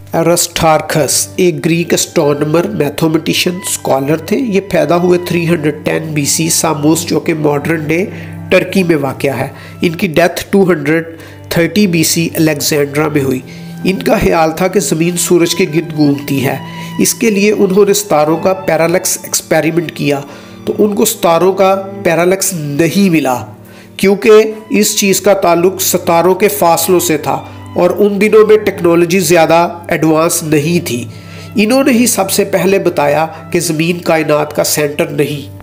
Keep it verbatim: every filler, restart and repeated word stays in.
एरिस्टार्खस एक Greek astronomer, mathematician, scholar थे। ये पैदा हुए तीन सौ दस बीसी सामोस, जो कि मॉडर्न डे टर्की में वाक़या है। इनकी डेथ दो सौ तीस बीसी अलेक्जेंड्रा में हुई। इनका ख्याल था कि ज़मीन सूरज के गिर्द घूमती है। इसके लिए उन्होंने सितारों का पैरालक्स एक्सपेरिमेंट किया, तो उनको सितारों का पैरालक्स नहीं मिला, क्योंकि इस चीज़ का ताल्लुक सितारों के फासलों से था और उन दिनों में टेक्नोलॉजी ज़्यादा एडवांस नहीं थी। इन्होंने ही सबसे पहले बताया कि ज़मीन कायनात का सेंटर नहीं,